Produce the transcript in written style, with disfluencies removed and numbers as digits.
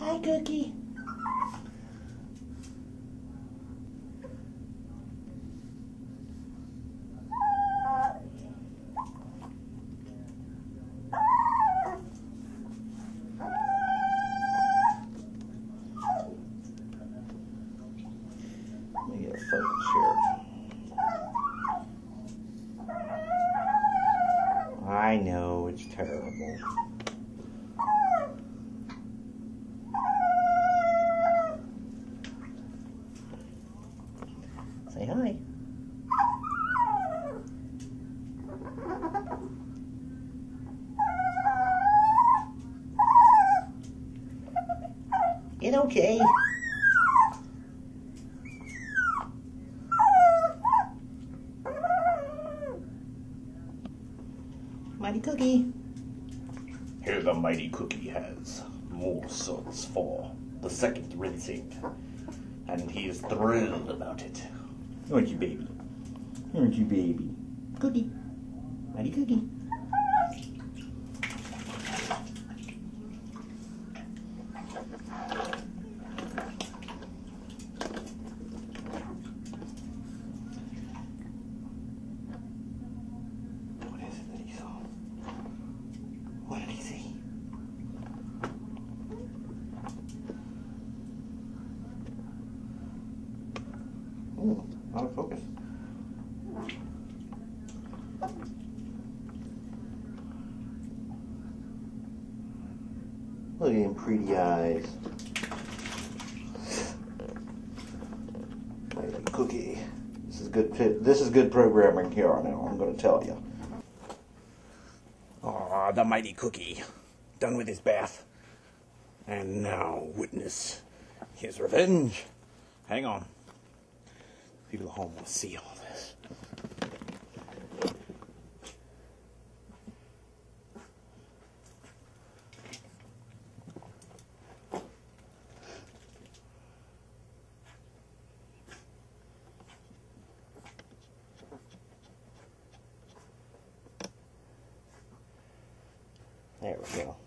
Hi, Cookie. Let me get a focus here. I know, it's terrible. Say hi. It okay. Mighty Cookie. Here the Mighty Cookie has morsels for the second rinsing, and he is thrilled about it. Aren't you, baby? Aren't you, baby? Cookie. Mighty Cookie. What is it that he saw? What did he see? Ooh, out of focus. Look at him, pretty eyes. Mighty Cookie. This is good programming here on now, I'm going to tell you. Ah, the Mighty Cookie. Done with his bath. And now witness his revenge. Hang on. People at home want to see all this. There we go.